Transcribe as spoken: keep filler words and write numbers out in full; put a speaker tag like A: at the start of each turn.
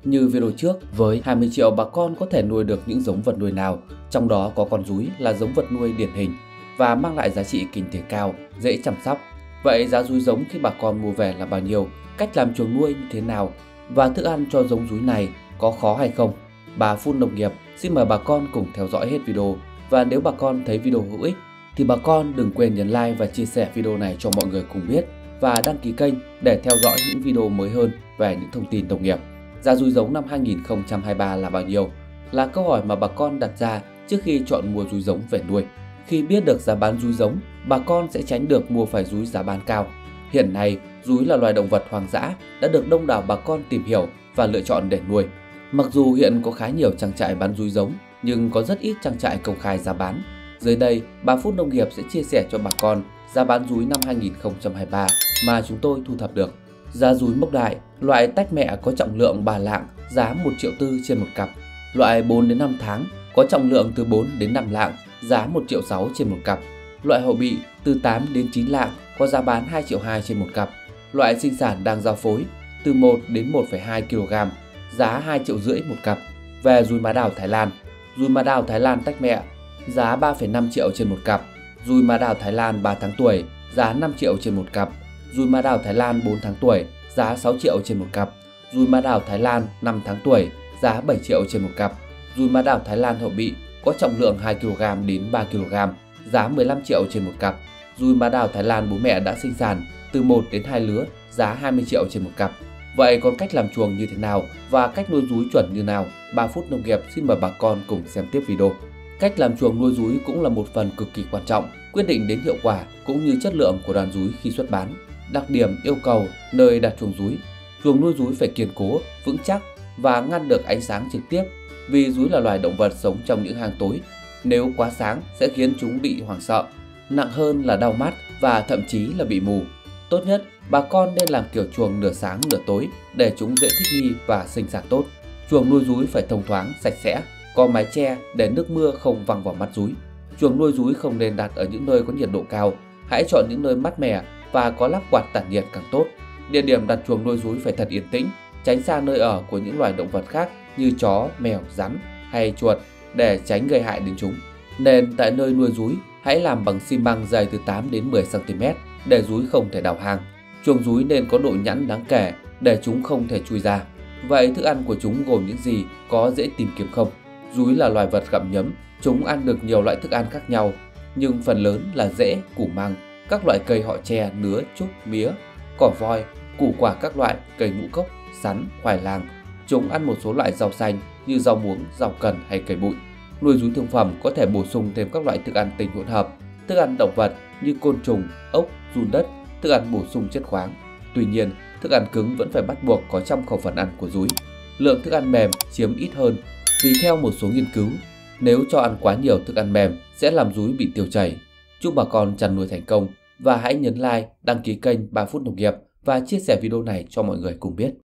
A: Như video trước, với hai mươi triệu bà con có thể nuôi được những giống vật nuôi nào, trong đó có con rúi là giống vật nuôi điển hình và mang lại giá trị kinh tế cao, dễ chăm sóc. Vậy giá rúi giống khi bà con mua về là bao nhiêu? Cách làm chuồng nuôi như thế nào? Và thức ăn cho giống rúi này có khó hay không? Bà Food Nông nghiệp xin mời bà con cùng theo dõi hết video. Và nếu bà con thấy video hữu ích thì bà con đừng quên nhấn like và chia sẻ video này cho mọi người cùng biết, và đăng ký kênh để theo dõi những video mới hơn về những thông tin nông nghiệp. Giá rúi giống năm hai nghìn không trăm hai mươi ba là bao nhiêu? Là câu hỏi mà bà con đặt ra trước khi chọn mua rúi giống về nuôi. Khi biết được giá bán rúi giống, bà con sẽ tránh được mua phải rúi giá bán cao. Hiện nay, rúi là loài động vật hoang dã đã được đông đảo bà con tìm hiểu và lựa chọn để nuôi. Mặc dù hiện có khá nhiều trang trại bán rúi giống, nhưng có rất ít trang trại công khai giá bán. Dưới đây, bà Food Nông nghiệp sẽ chia sẻ cho bà con giá bán rúi năm hai nghìn không trăm hai mươi ba mà chúng tôi thu thập được. Giá rúi mốc đại, loại tách mẹ có trọng lượng ba lạng, giá một triệu tư trên một cặp. Loại bốn đến năm tháng có trọng lượng từ bốn đến năm lạng, giá một triệu sáu trên một cặp. Loại hậu bị từ tám đến chín lạng có giá bán hai triệu hai trên một cặp. Loại sinh sản đang giao phối từ một đến một phẩy hai ki lô gam, giá hai triệu rưỡi một cặp. Về rúi má đào Thái Lan, rúi má đào Thái Lan tách mẹ giá ba phẩy năm triệu trên một cặp. Rúi má đào Thái Lan ba tháng tuổi giá năm triệu trên một cặp. Rúi má đào Thái Lan bốn tháng tuổi giá sáu triệu trên một cặp. Rúi má đào Thái Lan năm tháng tuổi giá bảy triệu trên một cặp. Rúi má đào Thái Lan hậu bị có trọng lượng hai ki lô gam đến ba ki lô gam, giá mười lăm triệu trên một cặp. Rúi má đào Thái Lan bố mẹ đã sinh sản từ một đến hai lứa, giá hai mươi triệu trên một cặp. Vậy còn cách làm chuồng như thế nào và cách nuôi rúi chuẩn như nào? Bà Food Nông nghiệp xin mời bà con cùng xem tiếp video. Cách làm chuồng nuôi rúi cũng là một phần cực kỳ quan trọng, quyết định đến hiệu quả cũng như chất lượng của đàn rúi khi xuất bán. Đặc điểm yêu cầu nơi đặt chuồng rúi. Chuồng nuôi rúi phải kiên cố, vững chắc và ngăn được ánh sáng trực tiếp, vì rúi là loài động vật sống trong những hang tối. Nếu quá sáng sẽ khiến chúng bị hoảng sợ, nặng hơn là đau mắt và thậm chí là bị mù. Tốt nhất, bà con nên làm kiểu chuồng nửa sáng nửa tối để chúng dễ thích nghi và sinh sản tốt. Chuồng nuôi rúi phải thông thoáng, sạch sẽ, có mái che để nước mưa không văng vào mắt rúi. Chuồng nuôi rúi không nên đặt ở những nơi có nhiệt độ cao, hãy chọn những nơi mát mẻ và có lắp quạt tản nhiệt càng tốt. Địa điểm đặt chuồng nuôi rúi phải thật yên tĩnh, tránh xa nơi ở của những loài động vật khác như chó, mèo, rắn hay chuột để tránh gây hại đến chúng. Nên tại nơi nuôi rúi, hãy làm bằng xi măng dày từ tám đến mười xăng ti mét để rúi không thể đào hang. Chuồng rúi nên có độ nhẵn đáng kể để chúng không thể chui ra. Vậy thức ăn của chúng gồm những gì, có dễ tìm kiếm không? Rúi là loài vật gặm nhấm, chúng ăn được nhiều loại thức ăn khác nhau, nhưng phần lớn là rễ, củ măng, các loại cây họ tre, nứa, trúc, mía, cỏ voi, củ quả các loại, cây ngũ cốc, sắn, khoai lang. Chúng ăn một số loại rau xanh như rau muống, rau cần hay cây bụi. Nuôi rúi thương phẩm có thể bổ sung thêm các loại thức ăn tinh hỗn hợp, thức ăn động vật như côn trùng, ốc, giun đất, thức ăn bổ sung chất khoáng. Tuy nhiên, thức ăn cứng vẫn phải bắt buộc có trong khẩu phần ăn của rúi. Lượng thức ăn mềm chiếm ít hơn, vì theo một số nghiên cứu, nếu cho ăn quá nhiều thức ăn mềm sẽ làm rúi bị tiêu chảy. Chúc bà con chăn nuôi thành công và hãy nhấn like, đăng ký kênh Bà Food Nông nghiệp và chia sẻ video này cho mọi người cùng biết.